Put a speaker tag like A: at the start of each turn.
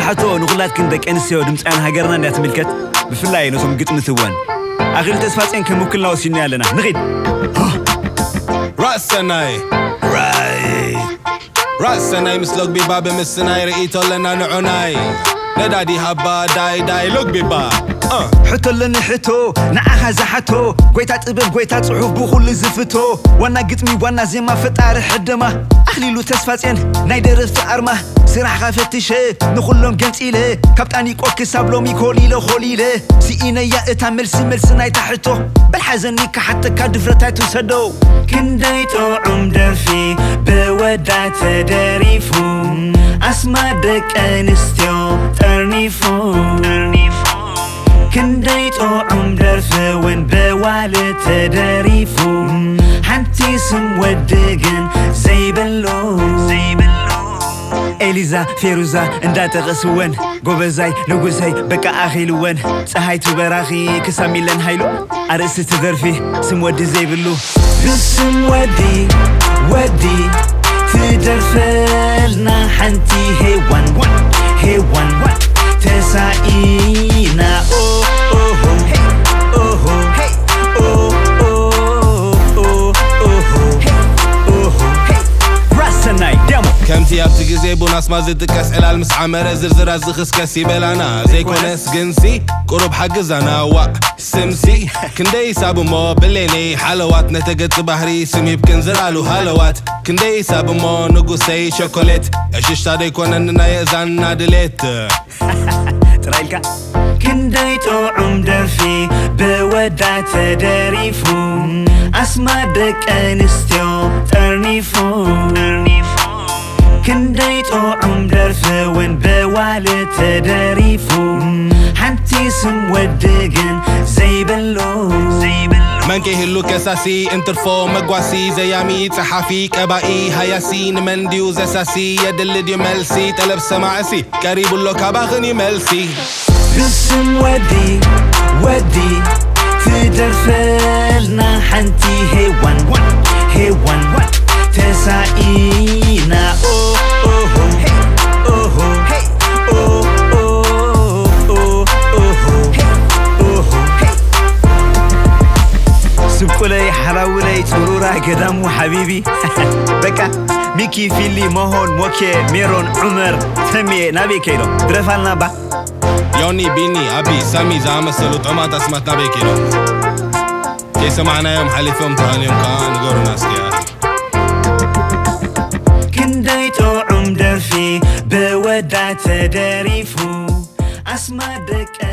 A: حتو نغلات كندك أنسيو دمت أنا هجرنا نيات ملكت بفلاي نسوم قط مثوان أخيل تسفاتين كممكن لو سيني لنا نغيد
B: رأس سناي رأس سناي مسلوك بباب مسناي رئيتو لنا نعناي ندادي هبا داي لوك ببا
A: حتو لنا حتو نعها زحتو قويتات إبب قويتات صحوف بخل زفتو وانا قتمي وانا زيما فتار حدما أخليلو تسفاتين نايدر في أرمه سرح غافتشه نخلهم جنت إله كابتاني قوك سابلو ميكولي له خولي له سيئينا يا إتا ملسي ناي تحتو بالحزني كحتى كادفرتايتو سدو
C: كندايتو عمدفي بودات داريفو أسمادك أنستيو ترنيفو كندايتو عمدفي وين بوالت داريفو حنتي سم ودقن زي بلو
A: إليزا فيروزا اندات غسوان قوبزاي نقوزاي بكا أخيلوان سهايتو براخي كسامي لن هايلو أرس تدرفي سم ودي زي بلو
C: بسم ودي تدرفلنا حنتي هيوان تساينا
B: كمتي أبتي زي بوناس ما زدت كسئل المسعمرة زرزر الزخس كسي بلانا زي كونس جنسي قرب حجزنا وا سمسي كندي سابو مو بليني حلوات نتقت بحري سمي بكنزرالو هلوات كندي سابو مو نقوسي شوكولات اشيش تادي كوننا يزان دليت
A: ترايلكا
C: كنديتو عمدفي بودات داريفو أسمادك أنستيو ترنيفو كنديتو عمدفي وين بوالت داريفو حنتي سم ودقن زي بلو
B: منكي هلو كساسي انترفو مقواسي زيامي صحافي كبائي هياسين منديو زساسي يدل ديو ملسي تلب سماعسي قريب اللو كباغني ملسي
C: بسم ودي تدرفلنا حنتي هيوان تساينا
A: سبقلي حراولي ترورا قدام حبيبي بكا ميكي فيلي مهون موكي ميرون عمر تمي نبي كيلو درفالنا با
B: يوني بيني أبي سامي زعم سلوت عمات اسمتنا بكيلو كي سمعنا يوم حليفهم تهاني يوم كان نقولوا ناس كياتي
C: كنديتو عمدفي بودات داريفو أسمادك